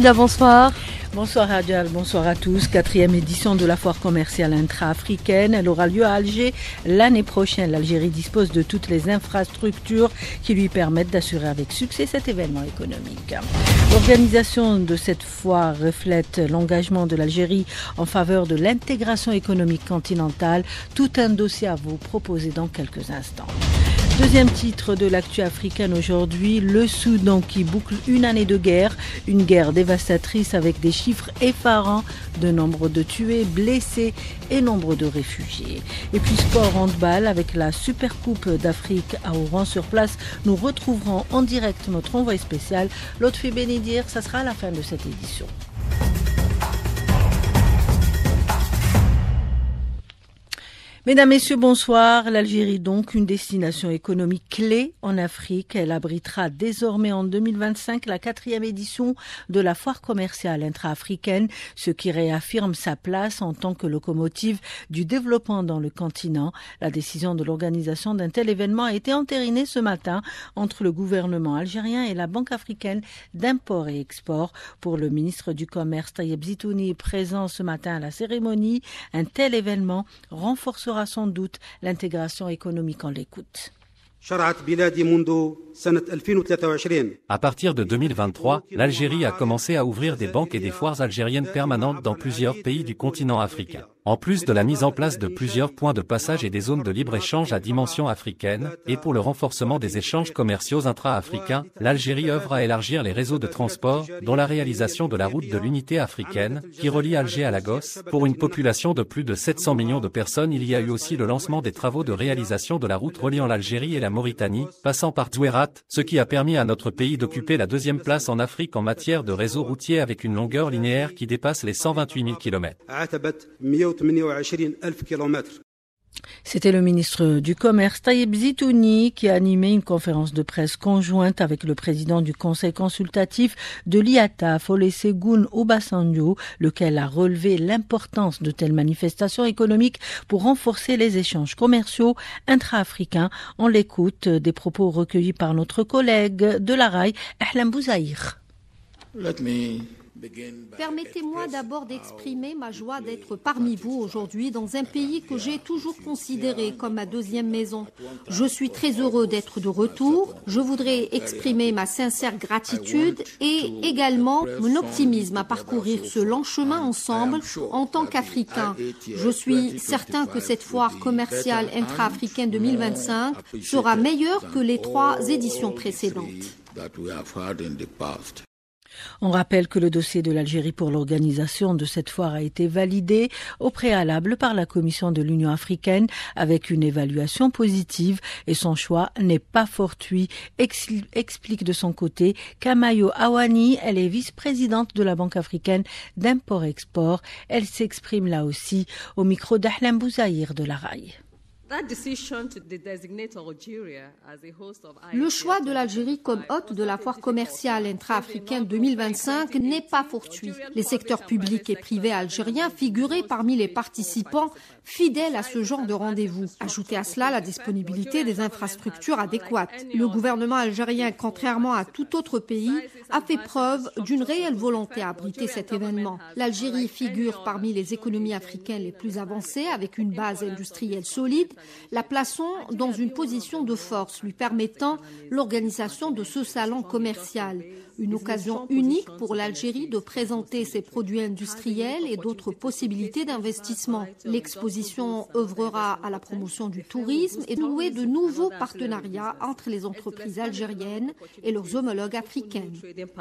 Linda, bonsoir. Bonsoir Adjal, bonsoir à tous. 4e édition de la foire commerciale intra-africaine. Elle aura lieu à Alger l'année prochaine. L'Algérie dispose de toutes les infrastructures qui lui permettent d'assurer avec succès cet événement économique. L'organisation de cette foire reflète l'engagement de l'Algérie en faveur de l'intégration économique continentale. Tout un dossier à vous proposer dans quelques instants. Deuxième titre de l'actu africaine aujourd'hui, le Soudan qui boucle une année de guerre, une guerre dévastatrice avec des chiffres effarants de nombre de tués, blessés et nombre de réfugiés. Et puis sport handball avec la Supercoupe d'Afrique à Oran sur place, nous retrouverons en direct notre envoyé spécial, Lotfi Benidir, ça sera à la fin de cette édition. Mesdames, Messieurs, bonsoir. L'Algérie donc, une destination économique clé en Afrique. Elle abritera désormais en 2025 la 4e édition de la foire commerciale intra-africaine, ce qui réaffirme sa place en tant que locomotive du développement dans le continent. La décision de l'organisation d'un tel événement a été entérinée ce matin entre le gouvernement algérien et la Banque africaine d'import et export. Pour le ministre du Commerce, Tayeb Zitouni, présent ce matin à la cérémonie, un tel événement renforcera sans doute l'intégration économique. En l'écoute. À partir de 2023, l'Algérie a commencé à ouvrir des banques et des foires algériennes permanentes dans plusieurs pays du continent africain. En plus de la mise en place de plusieurs points de passage et des zones de libre-échange à dimension africaine, et pour le renforcement des échanges commerciaux intra-africains, l'Algérie œuvre à élargir les réseaux de transport, dont la réalisation de la route de l'unité africaine, qui relie Alger à Lagos. Pour une population de plus de 700 millions de personnes, il y a eu aussi le lancement des travaux de réalisation de la route reliant l'Algérie et la Mauritanie, passant par Zouérat, ce qui a permis à notre pays d'occuper la 2e place en Afrique en matière de réseau routier avec une longueur linéaire qui dépasse les 128 000 km. C'était le ministre du Commerce, Tayeb Zitouni, qui a animé une conférence de presse conjointe avec le président du conseil consultatif de l'IATA, Olusegun Obasanjo, lequel a relevé l'importance de telles manifestations économiques pour renforcer les échanges commerciaux intra-africains. On l'écoute, des propos recueillis par notre collègue de la RAI, Ahlam Bouzaïr. Permettez-moi d'abord d'exprimer ma joie d'être parmi vous aujourd'hui dans un pays que j'ai toujours considéré comme ma 2e maison. Je suis très heureux d'être de retour. Je voudrais exprimer ma sincère gratitude et également mon optimisme à parcourir ce long chemin ensemble en tant qu'Africains. Je suis certain que cette foire commerciale intra-africaine 2025 sera meilleure que les 3 éditions précédentes. On rappelle que le dossier de l'Algérie pour l'organisation de cette foire a été validé au préalable par la Commission de l'Union africaine avec une évaluation positive et son choix n'est pas fortuit, explique de son côté Kamayo Awani. Elle est vice-présidente de la Banque africaine d'import-export. Elle s'exprime là aussi au micro d'Ahlam Bouzaïr de la RAI. Le choix de l'Algérie comme hôte de la foire commerciale intra-africaine 2025 n'est pas fortuit. Les secteurs publics et privés algériens figuraient parmi les participants fidèles à ce genre de rendez-vous. Ajoutez à cela la disponibilité des infrastructures adéquates. Le gouvernement algérien, contrairement à tout autre pays, a fait preuve d'une réelle volonté à abriter cet événement. L'Algérie figure parmi les économies africaines les plus avancées avec une base industrielle solide, la plaçons dans une position de force lui permettant l'organisation de ce salon commercial. Une occasion unique pour l'Algérie de présenter ses produits industriels et d'autres possibilités d'investissement. L'exposition œuvrera à la promotion du tourisme et nouer de nouveaux partenariats entre les entreprises algériennes et leurs homologues africaines.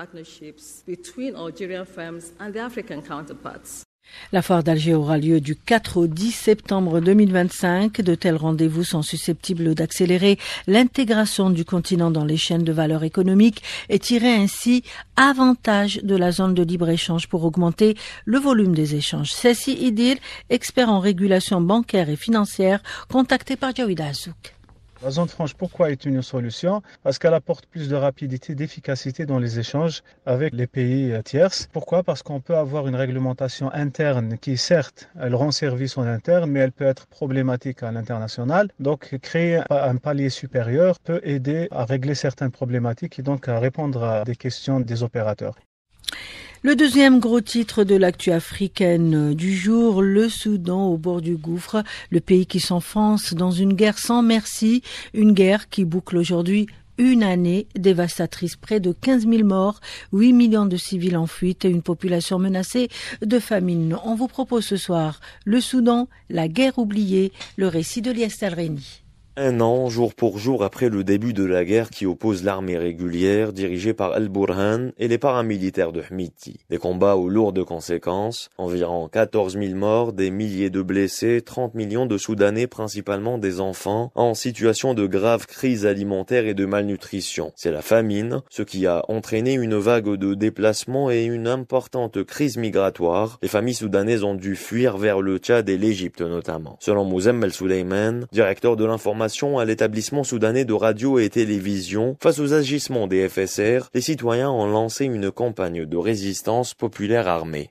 La foire d'Alger aura lieu du 4 au 10 septembre 2025. De tels rendez-vous sont susceptibles d'accélérer l'intégration du continent dans les chaînes de valeur économique et tirer ainsi avantage de la zone de libre-échange pour augmenter le volume des échanges. Ceci Idir, expert en régulation bancaire et financière, contacté par Jawida Azouk. La zone franche, pourquoi est une solution? Parce qu'elle apporte plus de rapidité, d'efficacité dans les échanges avec les pays tierces. Pourquoi? Parce qu'on peut avoir une réglementation interne qui, certes, elle rend service en interne, mais elle peut être problématique à l'international. Donc, créer un palier supérieur peut aider à régler certaines problématiques et donc à répondre à des questions des opérateurs. Le deuxième gros titre de l'actu africaine du jour, le Soudan au bord du gouffre, le pays qui s'enfonce dans une guerre sans merci, une guerre qui boucle aujourd'hui une année dévastatrice, près de 15 000 morts, 8 millions de civils en fuite et une population menacée de famine. On vous propose ce soir le Soudan, la guerre oubliée, le récit de Lies El-Reni. Un an, jour pour jour après le début de la guerre qui oppose l'armée régulière dirigée par Al-Burhan et les paramilitaires de Hmiti. Des combats aux lourdes conséquences, environ 14 000 morts, des milliers de blessés, 30 millions de Soudanais, principalement des enfants, en situation de grave crise alimentaire et de malnutrition. C'est la famine, ce qui a entraîné une vague de déplacements et une importante crise migratoire. Les familles soudanaises ont dû fuir vers le Tchad et l'Égypte notamment. Selon Mouzammel Souleyman, directeur de l'information à l'établissement soudanais de radio et télévision, face aux agissements des FSR, les citoyens ont lancé une campagne de résistance populaire armée.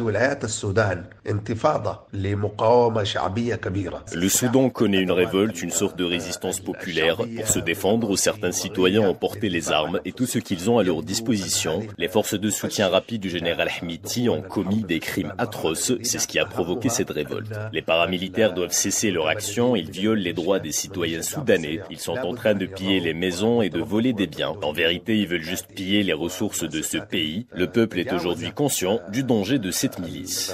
Le Soudan connaît une révolte, une sorte de résistance populaire. Pour se défendre, certains citoyens ont porté les armes et tout ce qu'ils ont à leur disposition. Les forces de soutien rapide du général Hmiti ont commis des crimes atroces. C'est ce qui a provoqué cette révolte. Les paramilitaires doivent cesser leur action. Ils violent les droits des citoyens soudanais. Ils sont en train de piller les maisons et de voler des biens. En vérité, ils veulent juste piller les ressources de ce pays. Le peuple est aujourd'hui conscient du danger de cette milice.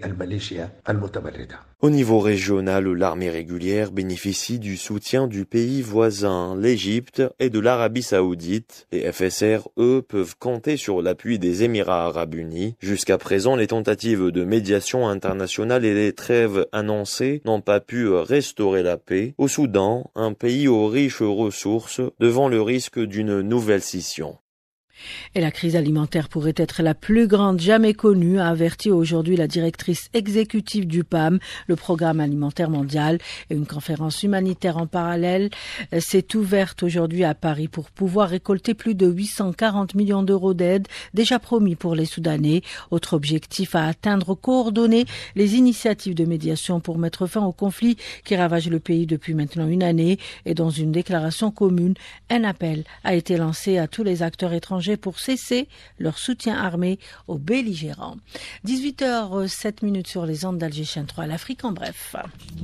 Au niveau régional, l'armée régulière bénéficie du soutien du pays voisin, l'Égypte et de l'Arabie Saoudite. Les FSR, eux, peuvent compter sur l'appui des Émirats Arabes Unis. Jusqu'à présent, les tentatives de médiation internationale et les trêves annoncées n'ont pas pu restaurer la paix. Au Soudan, un pays aux riches ressources, devant le risque d'une nouvelle scission. Et la crise alimentaire pourrait être la plus grande jamais connue, a averti aujourd'hui la directrice exécutive du PAM, le Programme alimentaire mondial. Et une conférence humanitaire en parallèle s'est ouverte aujourd'hui à Paris pour pouvoir récolter plus de 840 millions d'euros d'aide déjà promis pour les Soudanais. Autre objectif à atteindre, coordonner les initiatives de médiation pour mettre fin au conflit qui ravage le pays depuis maintenant une année. Et dans une déclaration commune, un appel a été lancé à tous les acteurs étrangers pour cesser leur soutien armé aux belligérants. 18h07 sur les ondes d'Alger Chaîne 3, l'Afrique en bref.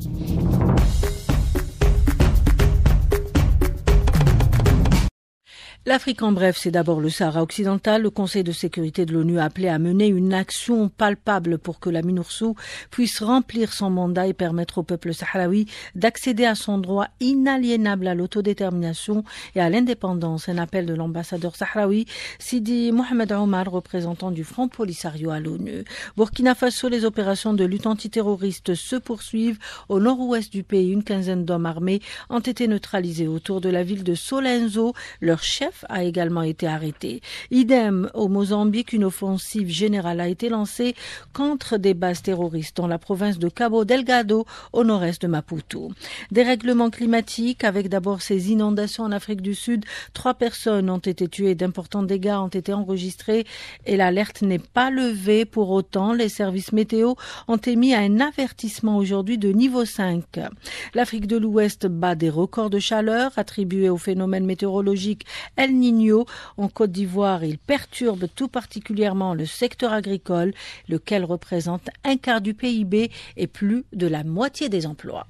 L'Afrique en bref, c'est d'abord le Sahara occidental. Le Conseil de sécurité de l'ONU a appelé à mener une action palpable pour que la MINURSO puisse remplir son mandat et permettre au peuple sahraoui d'accéder à son droit inaliénable à l'autodétermination et à l'indépendance. Un appel de l'ambassadeur sahraoui Sidi Mohamed Omar, représentant du Front Polisario à l'ONU. Burkina Faso, les opérations de lutte antiterroriste se poursuivent. Au nord-ouest du pays, une quinzaine d'hommes armés ont été neutralisés autour de la ville de Solenzo. Leur chef a également été arrêté. Idem au Mozambique, une offensive générale a été lancée contre des bases terroristes dans la province de Cabo Delgado, au nord-est de Maputo. Dérèglement climatique, avec d'abord ces inondations en Afrique du Sud. 3 personnes ont été tuées, d'importants dégâts ont été enregistrés et l'alerte n'est pas levée. Pour autant, les services météo ont émis un avertissement aujourd'hui de niveau 5. L'Afrique de l'Ouest bat des records de chaleur attribués au phénomène météorologique El Niño. En Côte d'Ivoire, il perturbe tout particulièrement le secteur agricole, lequel représente un quart du PIB et plus de la moitié des emplois.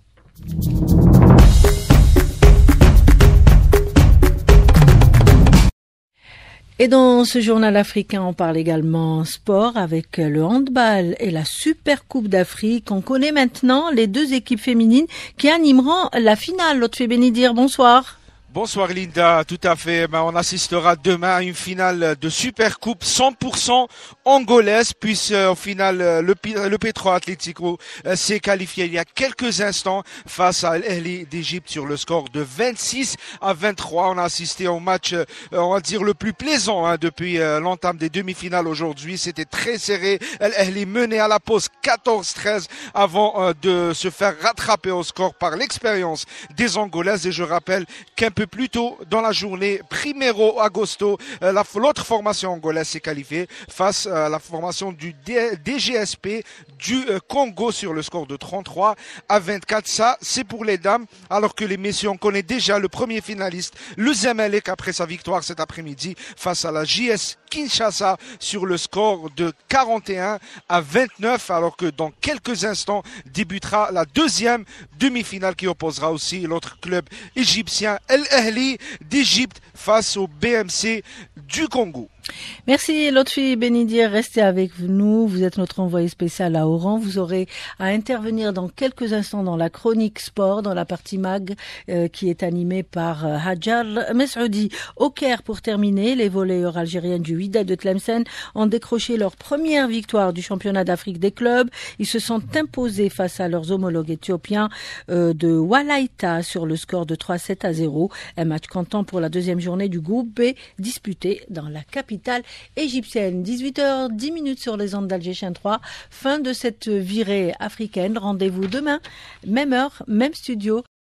Et dans ce journal africain, on parle également sport avec le handball et la Super Coupe d'Afrique. On connaît maintenant les 2 équipes féminines qui animeront la finale. Lotfi Benidir, bonsoir. Bonsoir Linda, tout à fait. On assistera demain à une finale de Super Coupe 100% angolaise, puisque au final le Petro Atlético s'est qualifié il y a quelques instants face à l'Ahli d'Égypte sur le score de 26-23. On a assisté au match, on va dire le plus plaisant depuis l'entame des demi-finales aujourd'hui. C'était très serré. L'Ahli menait à la pause 14-13 avant de se faire rattraper au score par l'expérience des Angolaises. Et je rappelle qu'un peu peu plus tôt dans la journée, Primero Agosto, l'autre formation angolaise s'est qualifiée face à la formation du DGSP du Congo sur le score de 33-24. Ça, c'est pour les dames, alors que les messieurs, on connaît déjà le premier finaliste, le Zamalek, après sa victoire cet après-midi face à la JS Kinshasa sur le score de 41-29, alors que dans quelques instants débutera la deuxième demi-finale qui opposera aussi l'autre club égyptien, El Ahly d'Égypte, face au BMC du Congo. Merci Lotfi Benidir, restez avec nous, vous êtes notre envoyé spécial à Oran, vous aurez à intervenir dans quelques instants dans la chronique sport, dans la partie mag qui est animée par Hadjar Messoudi. Au Caire, pour terminer, les volleyeurs algériennes du Wydad de Tlemcen ont décroché leur première victoire du championnat d'Afrique des clubs. Ils se sont imposés face à leurs homologues éthiopiens de Walaïta sur le score de 3-7-0. Un match comptant pour la deuxième journée du groupe B disputé dans la capitale égyptienne. 18h10 sur les ondes d'Alger Chaîne 3. Fin de cette virée africaine. Rendez-vous demain, même heure, même studio.